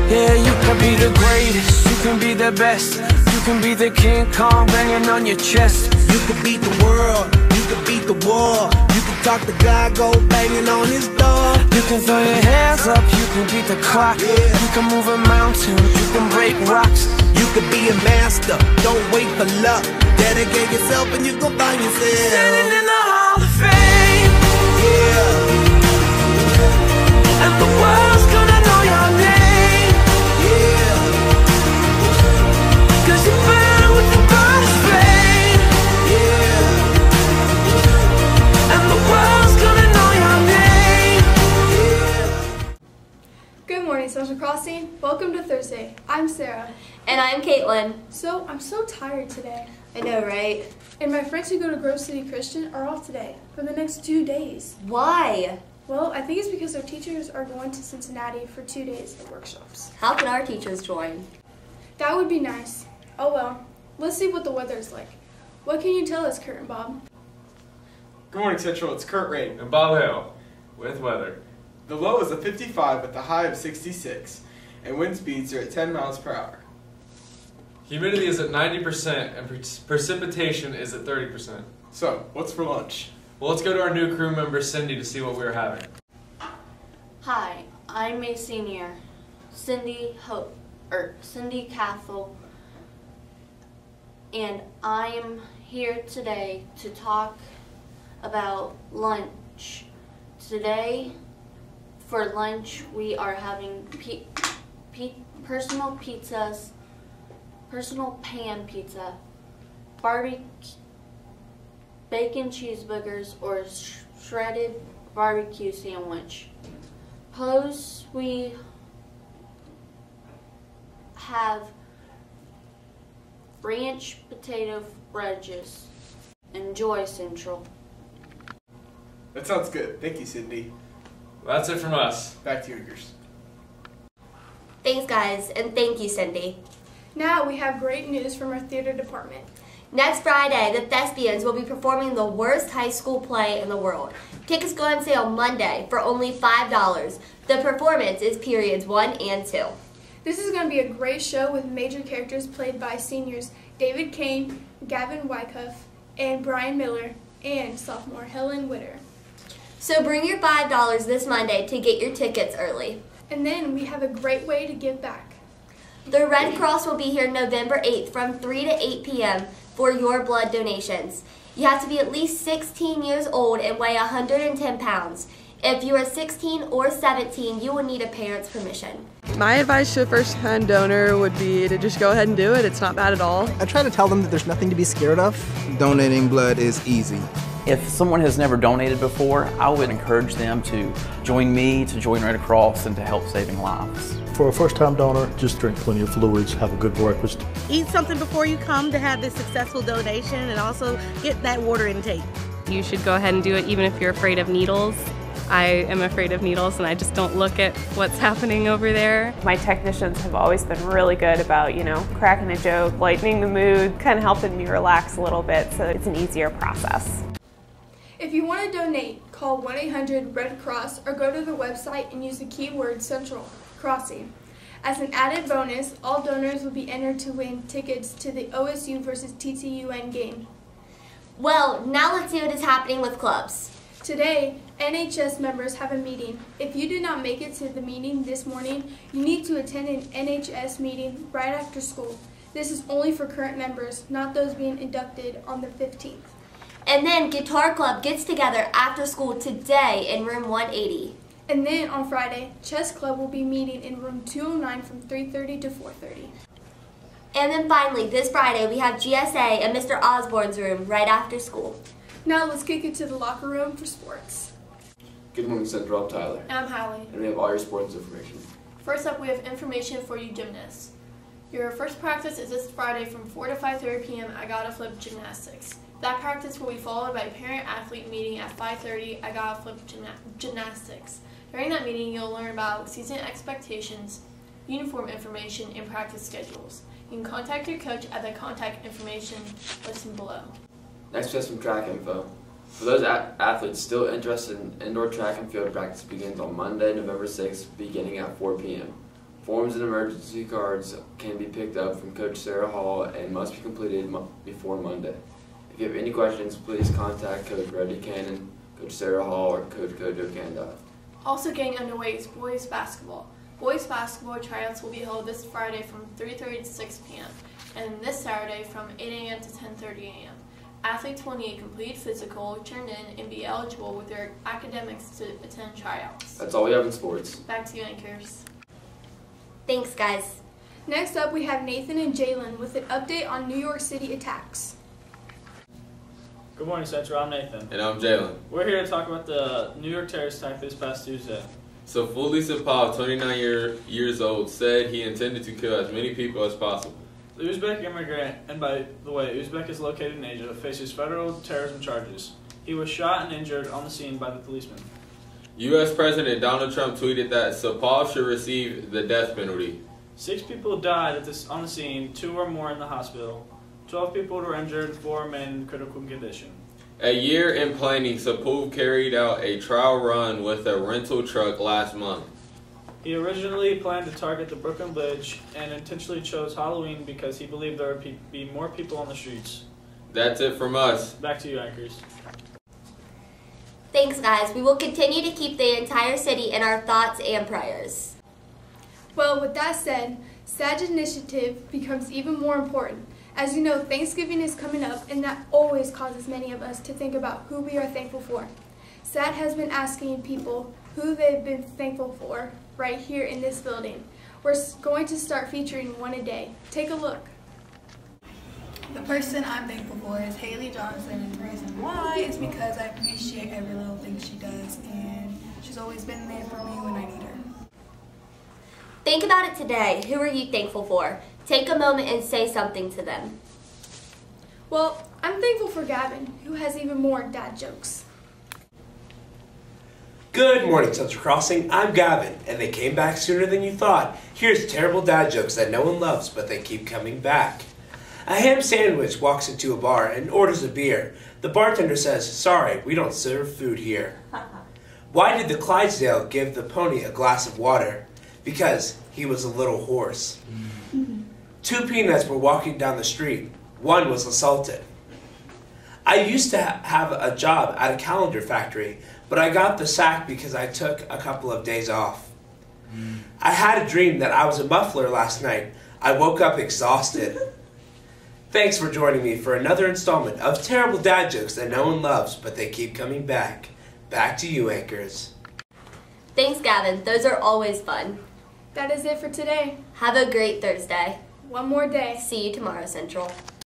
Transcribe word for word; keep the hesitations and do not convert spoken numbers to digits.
Yeah, you can be the greatest, you can be the best. You can be the King Kong banging on your chest. You can beat the world, you can beat the war. You can talk to God, go banging on his door. You can throw your hands up, you can beat the clock. Yeah. You can move a mountain, you can break rocks. You can be a master, don't wait for luck. Dedicate yourself and you gon' find yourself standing in the Hall of Fame. Yeah. And the world's gonna know your name. Yeah. Cause you burn with the brightest flame. Yeah. And the world's gonna know your name. Yeah. Good morning, Social Crossing. Welcome to Thursday. I'm Sarah. And I'm Caitlin. So, I'm so tired today. I know, right? And my friends who go to Grove City Christian are off today for the next two days. Why? Well, I think it's because their teachers are going to Cincinnati for two days of workshops. How can our teachers join? That would be nice. Oh well, let's see what the weather's like. What can you tell us, Kurt and Bob? Good morning, Central. It's Kurt Rain. And Bob Hill with weather. The low is a fifty-five with a high of sixty-six, and wind speeds are at ten miles per hour. Humidity is at ninety percent and pre- precipitation is at thirty percent. So, what's for lunch? Well, let's go to our new crew member, Cindy, to see what we're having. Hi, I'm a senior, Cindy Hope, or Cindy Cathel, and I'm here today to talk about lunch. Today, for lunch, we are having pe- pe- personal pizzas, personal pan pizza, barbecue, bacon cheeseburgers, or sh- shredded barbecue sandwich. Plus, we have ranch potato wedges. Enjoy, Central. That sounds good. Thank you, Cindy. Well, that's it from us. Back to yours. Thanks, guys, and thank you, Cindy. Now we have great news from our theater department. Next Friday, the Thespians will be performing the worst high school play in the world. Tickets go on sale Monday for only five dollars. The performance is periods one and two. This is going to be a great show with major characters played by seniors David Kane, Gavin Wyckoff, and Brian Miller, and sophomore Helen Witter. So bring your five dollars this Monday to get your tickets early. And then we have a great way to give back. The Red Cross will be here November eighth from three to eight p.m. for your blood donations. You have to be at least sixteen years old and weigh one hundred ten pounds. If you are sixteen or seventeen, you will need a parent's permission. My advice to a first-time donor would be to just go ahead and do it. It's not bad at all. I try to tell them that there's nothing to be scared of. Donating blood is easy. If someone has never donated before, I would encourage them to join me, to join Red Cross, and to help saving lives. For a first-time donor, just drink plenty of fluids, have a good breakfast. Eat something before you come to have this successful donation, and also get that water intake. You should go ahead and do it even if you're afraid of needles. I am afraid of needles and I just don't look at what's happening over there. My technicians have always been really good about, you know, cracking a joke, lightening the mood, kind of helping me relax a little bit so it's an easier process. If you want to donate, call one eight hundred red cross or go to the website and use the keyword Central Crossing. As an added bonus, all donors will be entered to win tickets to the O S U versus T T U N game. Well, now let's see what is happening with clubs. Today, N H S members have a meeting. If you did not make it to the meeting this morning, you need to attend an N H S meeting right after school. This is only for current members, not those being inducted on the fifteenth. And then Guitar Club gets together after school today in room one eighty. And then on Friday, Chess Club will be meeting in room two oh nine from three thirty to four thirty. And then finally, this Friday, we have G S A in Mister Osborne's room right after school. Now let's kick it to the locker room for sports. Good morning, Central. I'm Tyler. And I'm Hallie. And we have all your sports information. First up, we have information for you gymnasts. Your first practice is this Friday from four to five thirty p m at Gotta Flip Gymnastics. That practice will be followed by a parent-athlete meeting at five thirty at Gotta Flip Gymna- Gymnastics. During that meeting, you'll learn about season expectations, uniform information, and practice schedules. You can contact your coach at the contact information listed below. Next, we have some track info. For those a- athletes still interested in indoor track and field practice begins on Monday, November sixth, beginning at four p m Forms and emergency cards can be picked up from Coach Sarah Hall and must be completed mo before Monday. If you have any questions, please contact Coach Reddy Cannon, Coach Sarah Hall, or Coach Kojo Kanda. Also getting underway is boys basketball. Boys basketball tryouts will be held this Friday from three thirty to six p m and this Saturday from eight a m to ten thirty a m Athletes will need a complete physical, turned in, and be eligible with their academics to attend tryouts. That's all we have in sports. Back to you, anchors. Thanks, guys. Next up, we have Nathan and Jalen with an update on New York City attacks. Good morning, Central. I'm Nathan. And I'm Jalen. We're here to talk about the New York terrorist attack this past Tuesday. So Fully Sapal, twenty-nine year, years old, said he intended to kill as many people as possible. The Uzbek immigrant, and by the way, Uzbek is located in Asia, faces federal terrorism charges. He was shot and injured on the scene by the policeman. U S President Donald Trump tweeted that Sapal should receive the death penalty. Six people died at this, on the scene, two or more in the hospital. Twelve people were injured, four remain in critical condition. A year in planning, Sapul carried out a trial run with a rental truck last month. He originally planned to target the Brooklyn Bridge and intentionally chose Halloween because he believed there would pe be more people on the streets. That's it from us. Back to you, anchors. Thanks, guys. We will continue to keep the entire city in our thoughts and prayers. Well, with that said, S A G initiative becomes even more important. As you know, Thanksgiving is coming up, and that always causes many of us to think about who we are thankful for. S A D has been asking people who they've been thankful for right here in this building. We're going to start featuring one a day. Take a look. The person I'm thankful for is Haley Johnson, and the reason why is because I appreciate every little thing she does, and she's always been there for me when I need her. Think about it today. Who are you thankful for? Take a moment and say something to them. Well, I'm thankful for Gavin, who has even more dad jokes. Good morning, Central Crossing. I'm Gavin, and they came back sooner than you thought. Here's terrible dad jokes that no one loves, but they keep coming back. A ham sandwich walks into a bar and orders a beer. The bartender says, "Sorry, we don't serve food here." Why did the Clydesdale give the pony a glass of water? Because he was a little hoarse. Two peanuts were walking down the street. One was assaulted. I used to ha have a job at a calendar factory, but I got the sack because I took a couple of days off. I had a dream that I was a muffler last night. I woke up exhausted. Thanks for joining me for another installment of terrible dad jokes that no one loves, but they keep coming back. Back to you, anchors. Thanks, Gavin. Those are always fun. That is it for today. Have a great Thursday. One more day. See you tomorrow, Central.